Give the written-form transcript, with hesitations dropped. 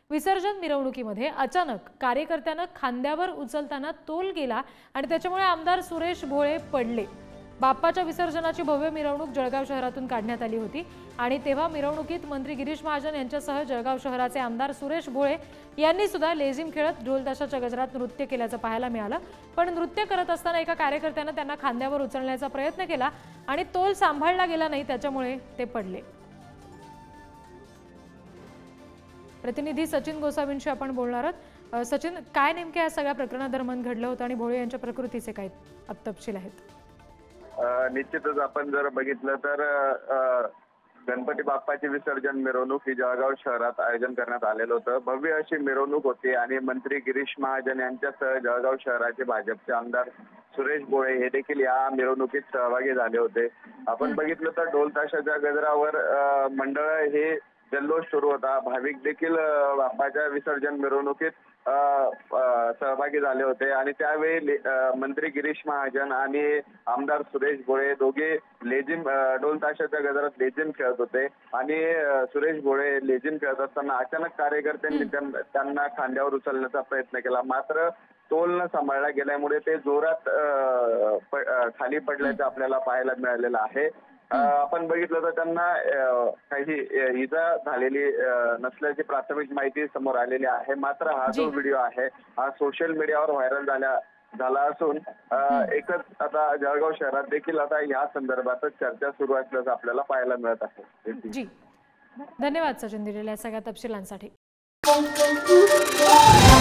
विसर्जन मिरवणुकीमध्ये अचानक कार्यकर्त्यानं खांद्यावर उचलताना तोल गेला आणि त्याच्यामुळे आमदार सुरेश भोळे पडले। बाप्पाच्या विसर्जनाची भव्य मिरवणूक जळगाव शहरातून काढण्यात आली होती आणि तेव्हा मिरवणुकीत मंत्री गिरीश महाजन यांच्यासह जळगाव शहराचे आमदार सुरेश भोळे यांनी सुद्धा लेझिम खेळत ढोल ताशाच्या गजरात नृत्य केल्याचं पाहायला मिळालं। पण नृत्य करत असताना एका कार्यकर्त्यानं त्यांना खांद्यावर उचलण्याचा प्रयत्न केला आणि तोल सांभाळला गेला नाही, त्याच्यामुळे ते पडले। प्रतिनिधी सचिन गोसावींशी आपण बोलणार आहोत। सचिन, काय नेमके या सगळ्या प्रकरणादरम्यान घडलं होतं आणि भोळे यांच्या प्रकृतीचे काय तपशील आहेत? निश्चितच आपण जर बघितलं तर गणपती बाप्पाची विसर्जन मिरवणूक ही जळगाव शहरात आयोजन करण्यात आलेलं होतं। भव्य अशी मिरवणूक होती आणि मंत्री गिरीश महाजन यांच्यासह जळगाव शहराचे भाजपचे आमदार सुरेश भोळे हे देखील या मिरवणुकीत सहभागी झाले होते। आपण बघितलं तर ढोल ताशाच्या गजरावर मंडळ हे जल्लोष सुरू होता। भाविक देखील बाप्पाच्या विसर्जन मिरवणुकीत सहभागी झाले होते आणि त्यावेळी मंत्री गिरीश महाजन आणि आमदार सुरेश भोळे दोघे लेझिम ढोल ताशाच्या गजरात लेझिम खेळत होते आणि सुरेश भोळे लेझिम खेळत असताना अचानक कार्यकर्त्यांनी त्यांना खांद्यावर उचलण्याचा प्रयत्न केला, मात्र तोल न सांभाळला गेल्यामुळे ते जोरात खाली पडल्याचं आपल्याला पाहायला मिळालेलं आहे। आपण बघितलं तर त्यांना काही इजा झालेली नसल्याची प्राथमिक माहिती समोर आलेली आहे, मात्र हा जो व्हिडिओ आहे हा सोशल मीडियावर व्हायरल झाला असून एकच आता जळगाव शहरात देखील आता या संदर्भात चर्चा सुरू असल्याचं आपल्याला पाहायला मिळत आहे। जी, धन्यवाद सचिन दिलेल्या सगळ्या तपशिलांसाठी।